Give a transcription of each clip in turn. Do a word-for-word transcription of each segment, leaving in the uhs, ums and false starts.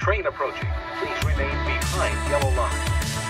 Train approaching. Please remain behind yellow line.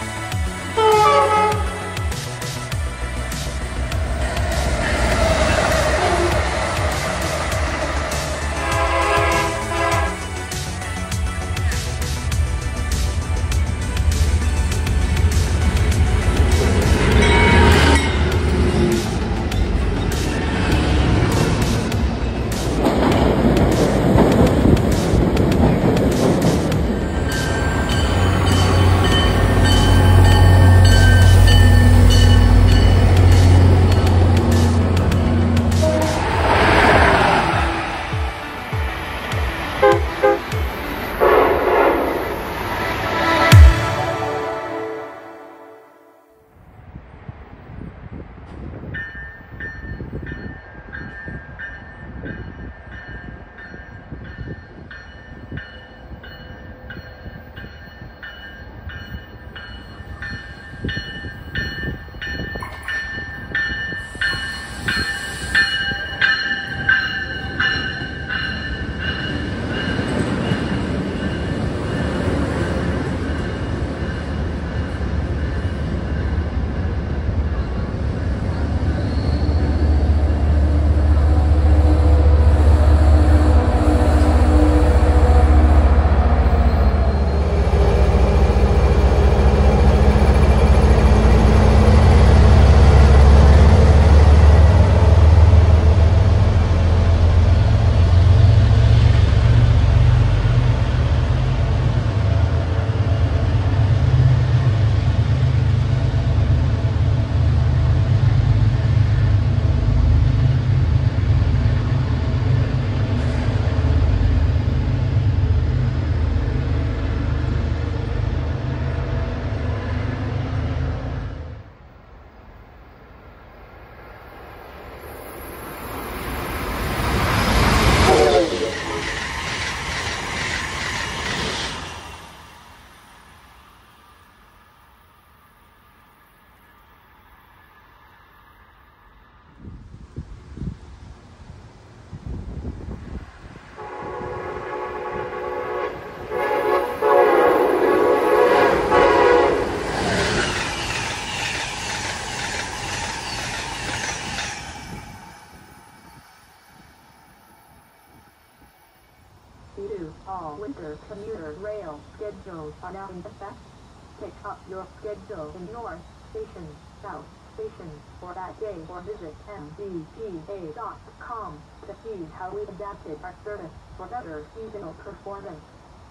All winter commuter rail schedules are now in effect. Pick up your schedule in North Station, South Station for that day, or visit M B T A dot com to see how we adapted our service for better seasonal performance.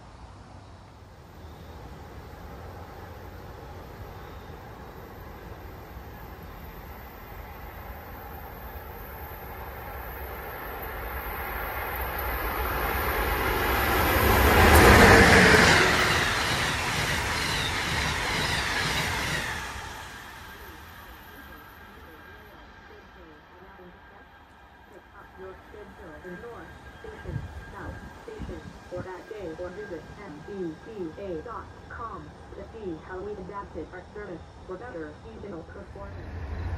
Your schedule in North Station, South Station for that day, or visit M B T A dot com to see how we adapted our service for better seasonal performance.